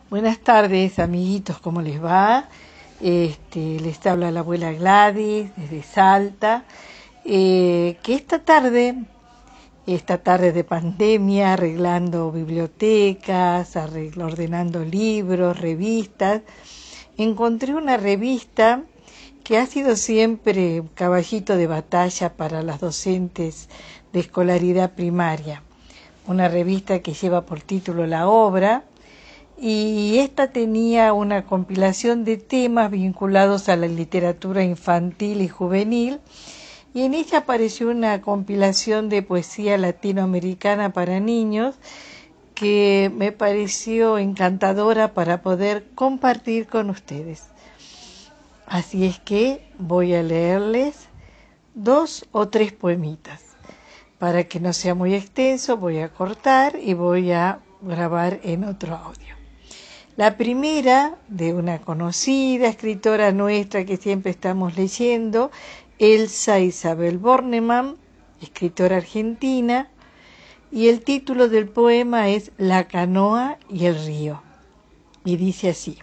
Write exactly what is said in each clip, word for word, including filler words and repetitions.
Buenas tardes, amiguitos, ¿cómo les va? Este, les habla la abuela Gladys desde Salta, eh, que esta tarde, esta tarde de pandemia, arreglando bibliotecas, arreglo, ordenando libros, revistas, encontré una revista que ha sido siempre un caballito de batalla para las docentes de escolaridad primaria. Una revista que lleva por título La Obra, y esta tenía una compilación de temas vinculados a la literatura infantil y juvenil, y en ella apareció una compilación de poesía latinoamericana para niños que me pareció encantadora para poder compartir con ustedes. Así es que voy a leerles dos o tres poemitas. Para que no sea muy extenso, voy a cortar y voy a grabar en otro audio. La primera, de una conocida escritora nuestra que siempre estamos leyendo, Elsa Isabel Bornemann, escritora argentina, y el título del poema es La canoa y el río. Y dice así: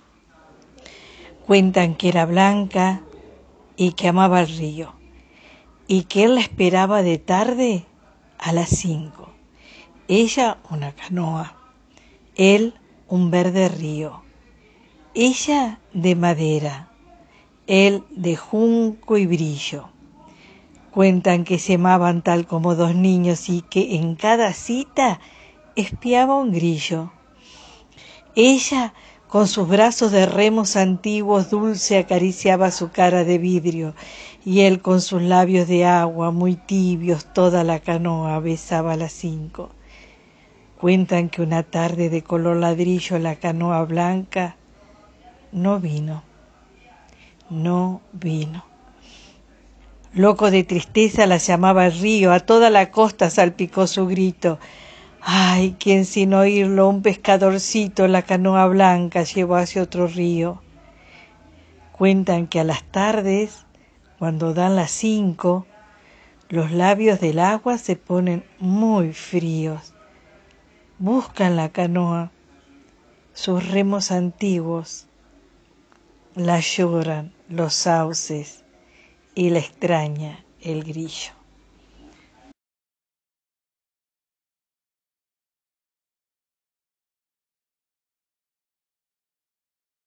cuentan que era blanca y que amaba el río, y que él la esperaba de tarde a las cinco. Ella una canoa, él un verde río. Ella de madera, él de junco y brillo. Cuentan que se amaban tal como dos niños y que en cada cita espiaba un grillo. Ella, con sus brazos de remos antiguos, dulce acariciaba su cara de vidrio, y él con sus labios de agua muy tibios toda la canoa besaba a las cinco. Cuentan que una tarde de color ladrillo la canoa blanca no vino, no vino. Loco de tristeza la llamaba el río, a toda la costa salpicó su grito. Ay, quien sin oírlo un pescadorcito la canoa blanca llevó hacia otro río. Cuentan que a las tardes, cuando dan las cinco, los labios del agua se ponen muy fríos. Buscan la canoa, sus remos antiguos, la lloran los sauces y la extraña el grillo.